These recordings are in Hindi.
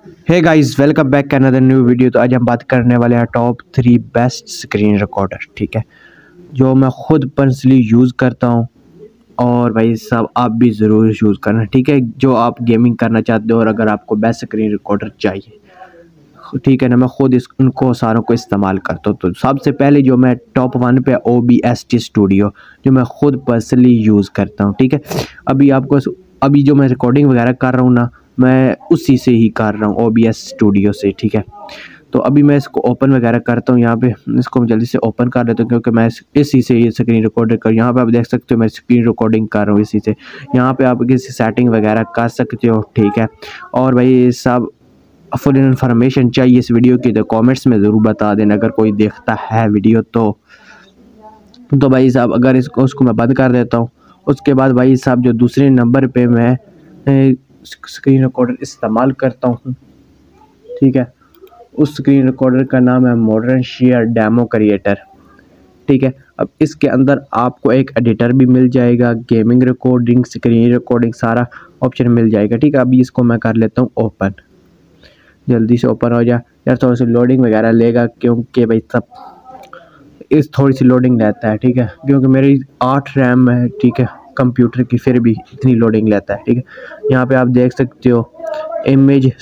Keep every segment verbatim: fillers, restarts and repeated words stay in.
Hey guys, welcome back to another new video. तो आज हम बात करने वाले हैं top three best screen recorder, ठीक है, जो मैं खुद पर्सनली यूज़ करता हूँ। और भाई साहब आप भी ज़रूर यूज़ करना, ठीक है, जो आप गेमिंग करना चाहते हो और अगर आपको बेस्ट स्क्रीन रिकॉर्डर चाहिए, ठीक है ना। मैं खुद इस उनको सारों को इस्तेमाल करता हूँ। तो सबसे पहले जो मैं टॉप वन पे O B S T studio, जो मैं खुद पर्सनली यूज़ करता हूँ, ठीक है। अभी आपको अभी जो मैं रिकॉर्डिंग वगैरह कर रहा हूँ ना, मैं उसी से ही कर रहा हूँ, ओ बी एस स्टूडियो से, ठीक है। तो अभी मैं इसको ओपन वगैरह करता हूँ यहाँ पे, इसको मैं जल्दी से ओपन कर लेता हूँ क्योंकि मैं इसी से ये स्क्रीन रिकॉर्डर कर, यहाँ पे आप देख सकते हो मैं स्क्रीन रिकॉर्डिंग कर रहा हूँ इसी से। यहाँ पे आप किसी सेटिंग वगैरह कर सकते हो, ठीक है। और भाई सब फुल इन्फॉर्मेशन चाहिए इस वीडियो की तो कमेंट्स में ज़रूर बता देना अगर कोई देखता है वीडियो तो। तो भाई साहब अगर इसको उसको मैं बंद कर देता हूँ, उसके बाद भाई साहब जो दूसरे नंबर पे मैं स्क्रीन रिकॉर्डर इस्तेमाल करता हूँ, ठीक है, उस स्क्रीन रिकॉर्डर का नाम है मॉडर्न शेयर डेमो क्रिएटर, ठीक है। अब इसके अंदर आपको एक एडिटर भी मिल जाएगा, गेमिंग रिकॉर्डिंग, स्क्रीन रिकॉर्डिंग, सारा ऑप्शन मिल जाएगा, ठीक है। अभी इसको मैं कर लेता हूँ ओपन, जल्दी से ओपन हो जाए यार। थोड़ी सी लोडिंग वगैरह लेगा क्योंकि भाई सब इस थोड़ी सी लोडिंग लेता है, ठीक है, क्योंकि मेरी आठ रैम है, ठीक है, कंप्यूटर की, फिर भी इतनी लोडिंग लेता है, ठीक है। यहाँ पे आप देख सकते हो इमेज,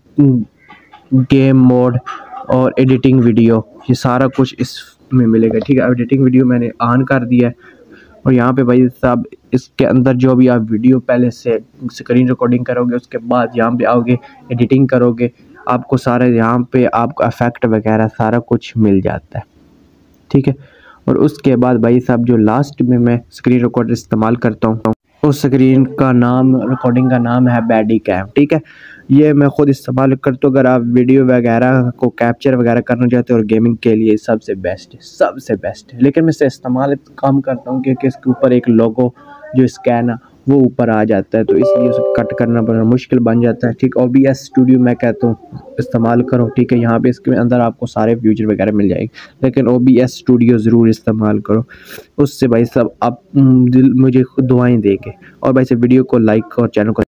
गेम मोड और एडिटिंग वीडियो, ये सारा कुछ इसमें मिलेगा, ठीक है। एडिटिंग वीडियो मैंने ऑन कर दिया है। और यहाँ पे भाई साहब इसके अंदर जो भी आप वीडियो पहले से स्क्रीन रिकॉर्डिंग करोगे, उसके बाद यहाँ पे आओगे एडिटिंग करोगे, आपको सारे यहाँ पे आपको इफेक्ट वगैरह सारा कुछ मिल जाता है, ठीक है। और उसके बाद भाई साहब जो लास्ट में मैं स्क्रीन रिकॉर्डर इस्तेमाल करता हूँ, उस स्क्रीन का नाम, रिकॉर्डिंग का नाम है बैडी कैम, ठीक है। ये मैं खुद इस्तेमाल करता हूँ। अगर आप वीडियो वगैरह को कैप्चर वगैरह करना चाहते हो और गेमिंग के लिए सबसे बेस्ट है, सबसे बेस्ट है। लेकिन मैं इसे इस्तेमाल कम करता हूँ क्योंकि इसके ऊपर एक लोगो जो स्कैन है वो ऊपर आ जाता है, तो इसलिए उसे कट करना बड़ा मुश्किल बन जाता है, ठीक। ओ बी एस स्टूडियो मैं कहता हूँ इस्तेमाल करो, ठीक है। यहाँ पे इसके अंदर आपको सारे फ्यूचर वगैरह मिल जाएंगे, लेकिन ओ बी एस स्टूडियो ज़रूर इस्तेमाल करो, उससे भाई सब आप दिल मुझे दुआएं देंगे। और भाई से वीडियो को लाइक और चैनल को